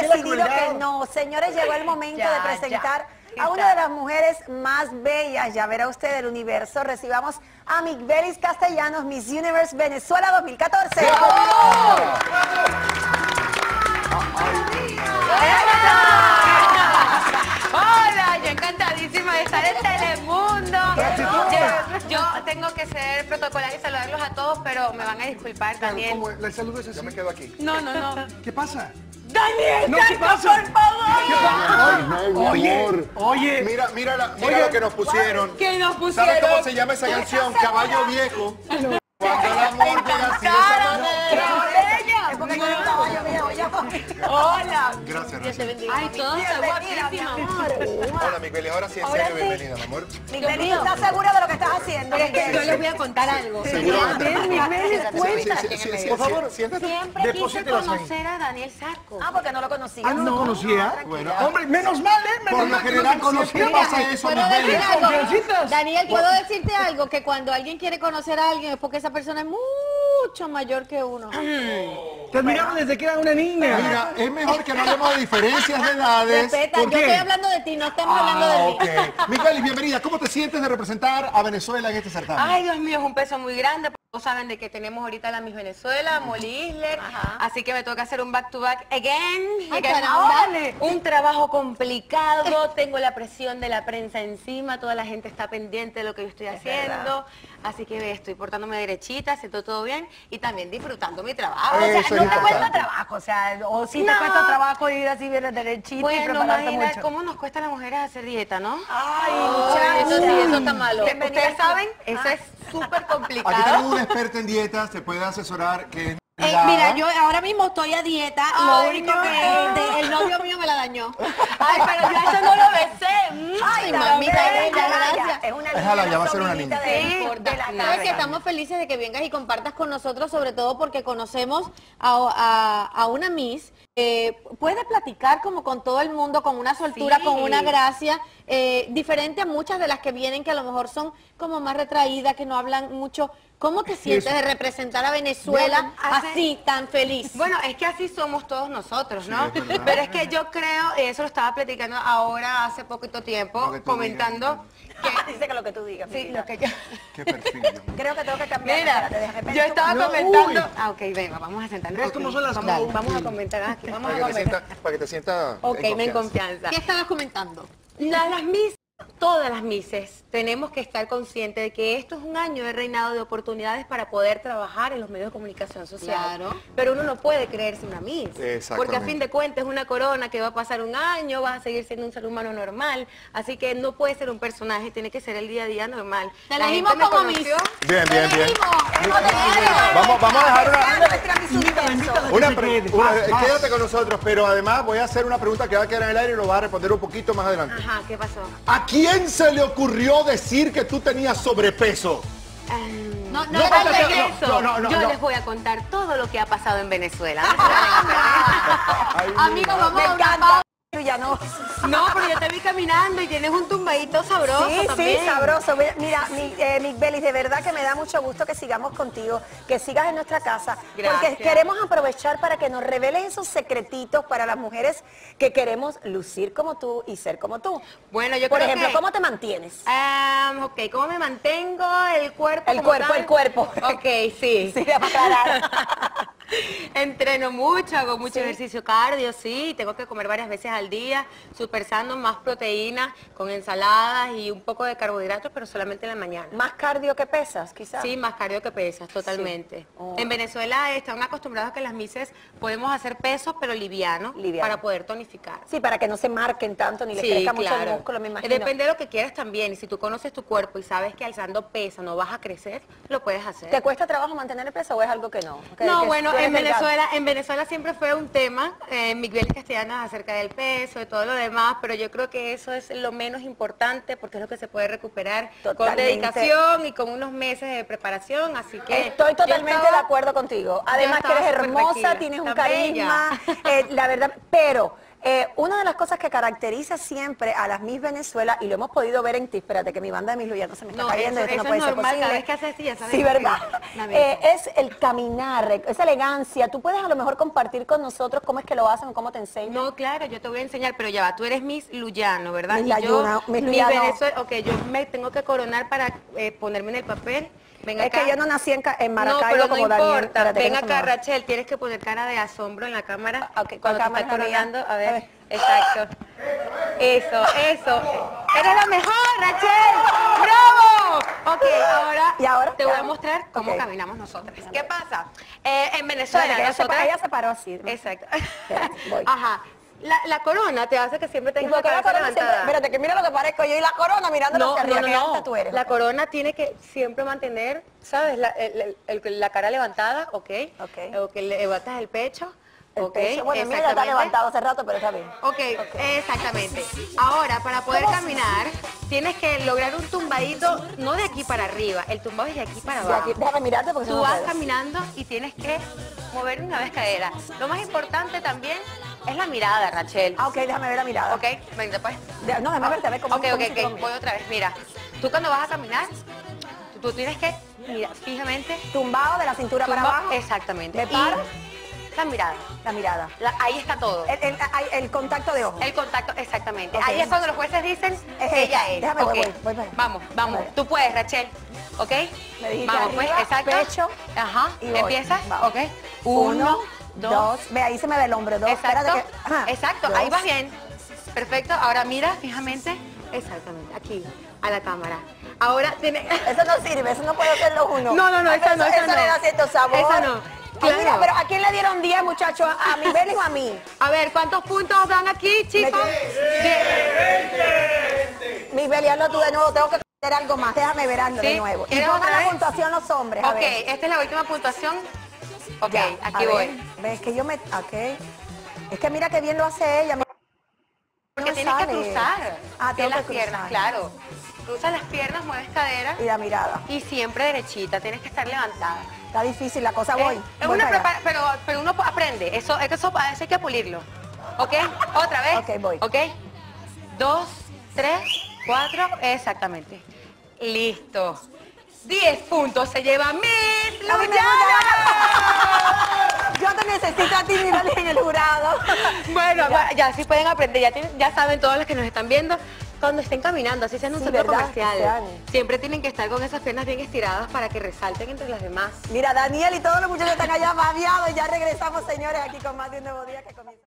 decidido que no. Señores, llegó el momento de presentar a una de las mujeres más bellas, ya verá usted, del universo. Recibamos a Migbelis Castellanos, Miss Universe Venezuela 2014. Hola, yo encantadísima de estar en Telemundo. Yo tengo que ser protocolar y saludarlos a todos, pero me van a disculpar, Daniel. ¿Cómo el saludo es así? Yo me quedo aquí. No. ¿Qué pasa? ¡Daniel, No, ¿qué pasa? por favor! Oye, Mira lo que nos pusieron. ¿Qué nos pusieron? ¿Sabes cómo se llama esa canción? Caballo Viejo. Cuando el amor llega así de esa manera. Es porque yo no estaba yo viejo, ya. Hola. Gracias, Dios te Rosy. bendiga. Ay, todo está guapísima, amor. Hola, Miguel. Ahora sí, en Ahora serio, sí. bienvenida, mi amor. Migbelis, ¿estás segura de lo que estás haciendo? Pero es que yo les voy a contar algo. Por favor, siéntate. Siempre quise Deposítelas ahí. conocer a Daniel Sarco. Ah, porque no lo conocía. ¿no lo conocía? Bueno, Hombre, menos mal, ¿eh? por lo general siempre pasa eso, ¿Puedo decir Miguel. algo? Confiancitas. Daniel, ¿puedo decirte algo? Que cuando alguien quiere conocer a alguien es porque esa persona es mucho mayor que uno. Te admiraba desde que era una niña. Mira, es mejor que no hablemos de diferencias de edades. Respeta, ¿por yo qué? estoy hablando de ti, no estamos hablando de mí. Ok. Miguel, bienvenida. ¿Cómo te sientes de representar a Venezuela en este certamen? Ay, Dios mío, es un peso muy grande. Todos saben de que tenemos ahorita la Miss Venezuela, Molly Isler, así que me toca hacer un back-to-back again. Ay, again. caramba. Un trabajo complicado, tengo la presión de la prensa encima, toda la gente está pendiente de lo que yo estoy haciendo, así que estoy portándome derechita, haciendo todo bien y también disfrutando mi trabajo. O sea, Eso no es te cuesta importante. trabajo, o sea, o sí te No. cuesta trabajo ir así bien derechito y Bueno, prepararte imagina mucho. cómo nos cuesta a las mujeres hacer dieta, ¿no? Ay, Eso sí, eso está malo. Bienvenida. Ustedes saben, eso es súper Aquí complicado. tenemos una experta en dietas, te puede asesorar que... Mira, yo ahora mismo estoy a dieta, lo único que el novio mío me la dañó. Ay, pero yo eso no lo besé. Ay, mamita bella, gracias. Es una Déjala, niña, ya va a ser una sobrinita niña. de- Sí, de la no, Sabes casa. que estamos felices de que vengas y compartas con nosotros, sobre todo porque conocemos a una Miss. Puede platicar como con todo el mundo, con una soltura, Sí. con una gracia, diferente a muchas de las que vienen, que a lo mejor son como más retraídas, que no hablan mucho. ¿Cómo te sientes de representar a Venezuela así, tan feliz? Bueno, es que así somos todos nosotros, ¿no? Sí, es verdad. Pero es que yo creo, eso lo estaba platicando ahora hace poquito tiempo, Lo que tú comentando Dice que lo que tú digas. sí, Miguel. lo que yo... Qué perfil, Dios mío. Creo que tengo que cambiar. Mira, Espérate, de repente yo tú- estaba No, comentando... uy. Ah, ok, venga, vamos a sentarnos. ¿Ves Ok, cómo son las vamos, cosas? vamos a comentar aquí, vamos a comentar. Para que te sientas Ok, en confianza. ¿Qué estabas comentando? Las Misses, todas las Misses, tenemos que estar conscientes de que esto es un año de reinado de oportunidades para poder trabajar en los medios de comunicación social. Claro. Pero uno no puede creerse una Miss. Exactamente. Porque a fin de cuentas es una corona que va a pasar un año, vas a seguir siendo un ser humano normal. Así que no puede ser un personaje, tiene que ser el día a día normal. Te La elegimos gente me como Miss. conoció. Bien, bien, bien. Hemos decidido. Vamos a dejar Creando nuestra Miss Universo. quédate con nosotros, pero además voy a hacer una pregunta que va a quedar en el aire y lo vas a responder un poquito más adelante. Ajá, ¿qué pasó? ¿A quién se le ocurrió decir que tú tenías sobrepeso? No, No, no, no, Antes de no, eso, no, yo no. les voy a contar todo lo que ha pasado en Venezuela. amigos, vamos Me a una encanta. Ya no. No, pero yo te vi caminando y tienes un tumbadito sabroso Sí, también. sí, sabroso. Mira, Migbelis, de verdad que me da mucho gusto que sigamos contigo, que sigas en nuestra casa, Gracias. porque queremos aprovechar para que nos reveles esos secretitos para las mujeres que queremos lucir como tú y ser como tú. Bueno, yo Por creo ejemplo, que... ¿cómo te mantienes? Ok, ¿cómo me mantengo? El cuerpo El como cuerpo, tal. el cuerpo. Ok, sí. Sí, para aclarar. Entreno mucho, hago mucho Sí. ejercicio cardio, sí, tengo que comer varias veces al día, súper sano, más proteína, con ensaladas y un poco de carbohidratos, pero solamente en la mañana. Más cardio que pesas, quizás. Sí, más cardio que pesas, totalmente. Sí. Oh. En Venezuela están acostumbrados a que las mises podemos hacer pesos, pero liviano, Liviano. para poder tonificar. Sí, para que no se marquen tanto ni les Sí, crezca mucho el claro. músculo, me imagino. Depende de lo que quieras también. Y si tú conoces tu cuerpo y sabes que alzando pesa no vas a crecer, lo puedes hacer. ¿Te cuesta trabajo mantener el peso o es algo que no? No, Que bueno, tú eres en delgada. Venezuela siempre fue un tema, Migbelis Castellanos acerca del peso, de todo lo demás, pero yo creo que eso es lo menos importante porque es lo que se puede recuperar con Totalmente. dedicación y con unos meses de preparación, así que... Estoy yo totalmente estaba- de acuerdo contigo. Además que estaba eres súper hermosa, tranquila, tienes un tan carisma, bella. la verdad, pero Una de las cosas que caracteriza siempre a las Miss Venezuela, y lo hemos podido ver en ti, espérate que mi banda de Miss Luya no se me está cayendo, eso esto no es puede ser normal, posible. cada vez que haces así, ya sabes Sí, ¿verdad? la misma. Es el caminar, esa elegancia. ¿Tú puedes a lo mejor compartir con nosotros cómo es que lo hacen o cómo te enseñan? No, claro, yo te voy a enseñar, pero ya va, tú eres Miss Luyano, ¿verdad? Miss Y Layuna, Miss Miss Luyano. Venezuela, ok, yo me tengo que coronar para ponerme en el papel. Ven Es acá. que yo no nací en No, Maracaibo pero no como Daniel. importa. Espérate, que Ven no se me acá, va. Rachel, tienes que poner cara de asombro en la cámara. Ok, ¿cuál cuando te cámara estás es la mía? coronando. A ver, A ver. exacto. Eso. ¡Eres la mejor, Rachel! ¡Bravo! Ok, ahora, ¿Y ahora? te voy a mostrar cómo Ok. caminamos nosotras. ¿Qué pasa? En Venezuela, Espérate, que nosotras... ella se paró así, ¿no? Exacto. Espérate, voy. Ajá. La corona te hace que siempre ¿Y tengas por la qué la cabeza corona siempre? levantada. Espérate, que mira lo que parezco yo y la corona mirándola hacia arriba. ¿Qué alta tú eres? La corona tiene que siempre mantener, ¿sabes? La cara levantada, ¿ok? Ok. O que levantas el pecho, El ¿ok? pecho. Bueno, el mío ya está Exactamente. levantado hace rato, pero está bien. Ok, exactamente. Ahora, para poder caminar, tienes que lograr un tumbadito, no de aquí para arriba, el tumbado es de aquí para Sí, abajo. aquí, déjame mirarte porque si Tú no vas puedo. caminando y tienes que mover una vez cadera. Lo más importante también es la mirada, Rachel. Ah, ok, déjame ver la mirada. Ok, venga pues. No, déjame verte, a ver cómo Ok, cómo ok, si te ok, lo voy otra vez. Mira, tú cuando vas a caminar, tú tienes que mirar fijamente. Tumbado de la cintura para tumba- abajo. Exactamente. ¿Me Y paro? la mirada. La mirada. Ahí está todo. El contacto de ojos. El contacto, exactamente. Ok. Ahí es cuando los jueces dicen, Es ella esta. es. Déjame, Ok. voy para allá. Vamos, vamos. Déjame. Tú puedes, Rachel. ¿Ok? Me dijiste vamos, pues, arriba, exacto. pecho, Ajá. y voy. Empiezas. Vamos. Ok. Uno, dos. dos. Ve, ahí se me ve el hombro. Dos. Exacto. Espérate que- ajá. Exacto. Dos. Ahí vas bien. Perfecto. Ahora mira fijamente. Exactamente. Aquí, a la cámara. Ahora tiene. Eso no sirve, eso no puede hacerlo uno. No, no, no, Ay, esa pero no, esa eso le no. da cierto sabor. Esa no. Ay, mira, Claro. pero ¿a quién le dieron 10, muchachos? ¿A mi Beli o a mí? A ver, ¿cuántos puntos dan aquí, chicos? Mi Beli, hazlo tú de nuevo, tengo que hacer algo más. Déjame ver hazlo de ¿Sí? nuevo. Y ¿Quieres pongan otra la vez? puntuación los hombres. a Ok, ver. esta es la última puntuación. Ok, Ya, aquí a voy. ver, ves que yo me... Ok. Es que mira qué bien lo hace ella. Porque no me tienes que sale. cruzar Ah, tengo las que piernas, cruzar. claro. Cruzas las piernas, mueves cadera Y la mirada. y siempre derechita, tienes que estar levantada. Está difícil la cosa, voy. Es voy una para allá. pero uno aprende, eso hay que pulirlo. ¿Ok? Otra vez. Ok, voy. ¿Ok? 2, 3, 4, exactamente. Listo. 10 puntos se lleva Miss A mí me Luyana. Yo te necesito a ti, mi Beli, en el jurado. Bueno, ya sí pueden aprender, ya saben todos los que nos están viendo, cuando estén caminando, así sea en un Sí, centro ¿verdad? comercial, Sean. siempre tienen que estar con esas piernas bien estiradas para que resalten entre las demás. Mira, Daniel y todos los muchachos están allá babiados. Ya regresamos, señores, aquí con más de un nuevo día que comienza.